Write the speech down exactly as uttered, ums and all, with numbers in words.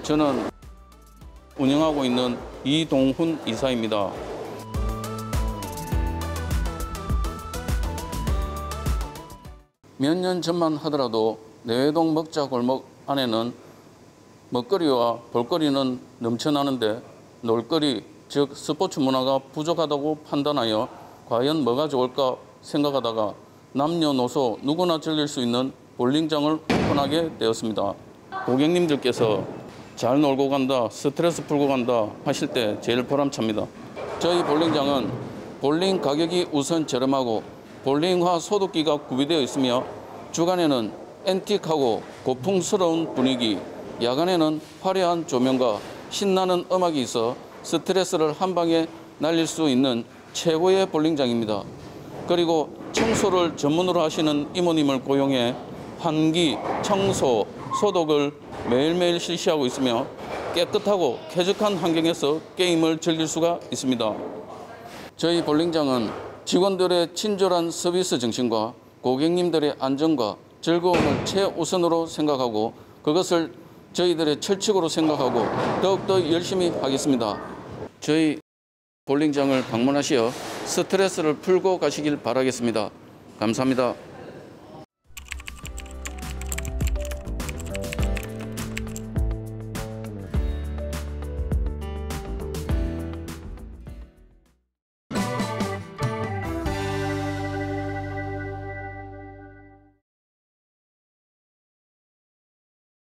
저는 운영하고 있는 이동훈 이사입니다. 몇 년 전만 하더라도 내외동 먹자 골목 안에는 먹거리와 볼거리는 넘쳐나는데 놀거리, 즉 스포츠 문화가 부족하다고 판단하여 과연 뭐가 좋을까 생각하다가 남녀노소 누구나 즐길 수 있는 볼링장을 오픈하게 되었습니다. 고객님들께서 잘 놀고 간다, 스트레스 풀고 간다 하실 때 제일 보람찹니다. 저희 볼링장은 볼링 가격이 우선 저렴하고 볼링화 소독기가 구비되어 있으며 주간에는 앤틱하고 고풍스러운 분위기, 야간에는 화려한 조명과 신나는 음악이 있어 스트레스를 한 방에 날릴 수 있는 최고의 볼링장입니다. 그리고 청소를 전문으로 하시는 이모님을 고용해 환기, 청소, 소독을 매일매일 실시하고 있으며 깨끗하고 쾌적한 환경에서 게임을 즐길 수가 있습니다. 저희 볼링장은 직원들의 친절한 서비스 정신과 고객님들의 안전과 즐거움을 최우선으로 생각하고 그것을 저희들의 철칙으로 생각하고 더욱더 열심히 하겠습니다. 저희 볼링장을 방문하시어 스트레스를 풀고 가시길 바라겠습니다. 감사합니다.